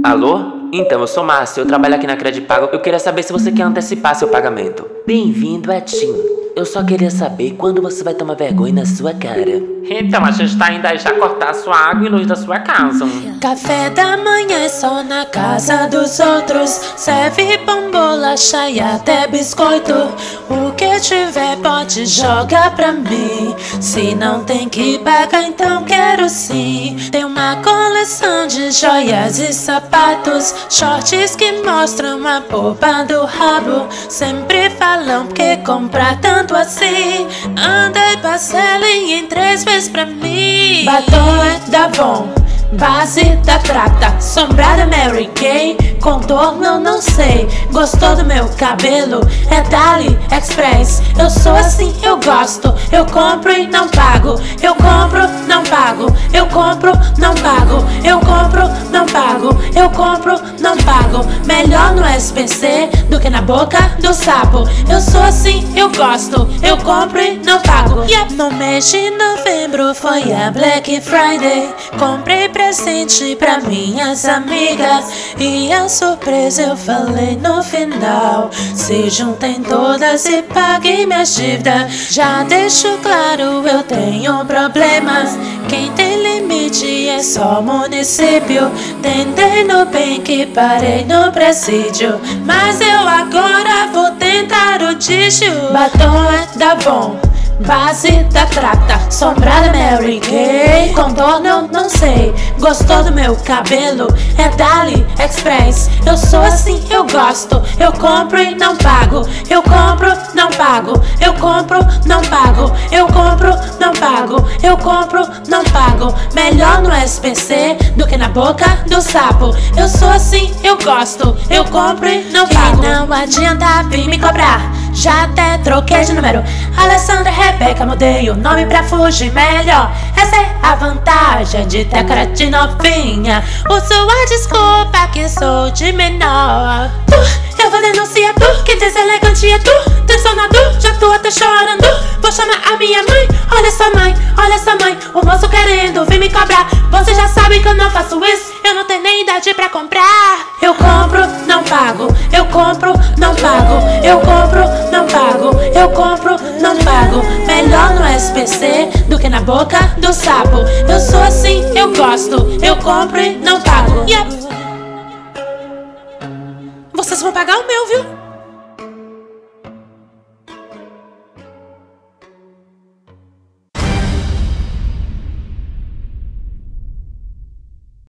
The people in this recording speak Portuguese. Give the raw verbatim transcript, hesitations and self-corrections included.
Alô? Então, eu sou Márcio, eu trabalho aqui na Credipago. Eu queria saber se você quer antecipar seu pagamento. Bem-vindo a Tim. Eu só queria saber quando você vai tomar vergonha na sua cara. Então, a gente tá indo aí já cortar a sua água e luz da sua casa. Café da manhã é só na casa dos outros. Serve pão, bolacha e até biscoito. O que tiver pode jogar pra mim. Se não tem que pagar, então quero sim. Tem uma coleção de joias e sapatos, shorts que mostram a polpa do rabo. Sempre falam que comprar tanto assim. Anda e parcelem em três vezes pra mim. Batom é da Avon, base da Prata, sombra da Mary Kay, contorno não sei. Gostou do meu cabelo? É da AliExpress. Eu sou assim, eu gosto. Eu compro e não pago. Eu compro, não pago. Eu compro, não pago. Eu compro, não pago. Eu compro, não pago. Melhor no S P C do que na boca do sapo. Eu sou assim, eu gosto. Eu compro e não pago. Yep. No mês de novembro foi a Black Friday. Comprei presente pra minhas amigas e a surpresa eu falei no final: se juntem todas e paguem minhas dívidas. Já deixo claro, eu tenho problemas. Quem tem limite é só o município. Tentei no bem que parei no presídio, mas eu agora vou tentar o dígio. Batom é da Avon, base da Prata, sombra da Mary Kay, contorno não sei. Gostou do meu cabelo? É da AliExpress. Eu sou assim, eu gosto. Eu compro e não pago. Eu compro, não pago. Eu compro, não pago. Eu compro, não pago. Eu compro, não pago. Melhor no S P C do que na boca do sapo. Eu sou assim, eu gosto. Eu compro e não pago. E não adianta vir me cobrar, já até troquei de número. Alessandra, Rebeca, mudei o nome pra fugir melhor. Essa é a vantagem de ter cara de novinha. Uso a desculpa que sou de menor. Tu, eu vou denunciar tu, que deselegante é tu. Transtornado, já tô até chorando. Vou chamar a minha mãe. Olha essa mãe, olha essa mãe. O moço querendo vir me cobrar. Você já sabe que eu não faço isso. Eu não tenho nem idade pra comprar. Eu compro, não pago. Eu compro, não pago. Eu compro, não pago. Eu compro, não pago. Melhor no S P C do que na boca do sapo. Eu sou assim, eu gosto. Eu compro e não pago. Yep. Vocês vão pagar o meu, viu?